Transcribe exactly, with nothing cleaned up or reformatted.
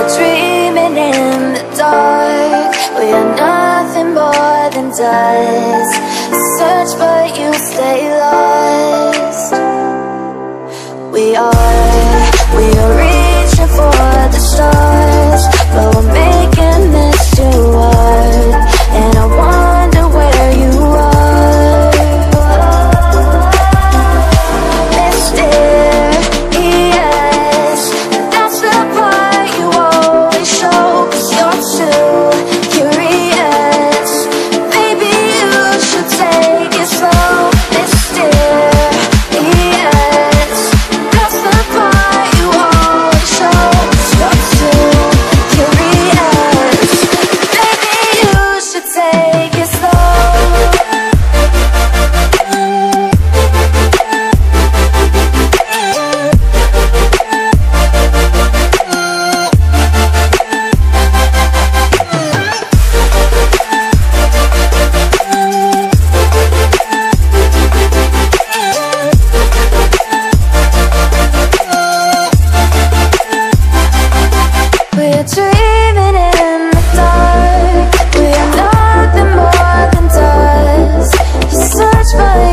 We're dreaming in the dark. We are nothing more than dust. Search but you stay lost. We are, we are reaching for the stars, but we're making this too hard. And I wonder where you are, mysterious. That's the part you always show, 'cause you're too curious. Maybe you should take it slow, mysterious. That's the part you always show, 'cause you're too curious. Maybe you should take it slow. We're dreaming in the dark. We are nothing more than dust. Search but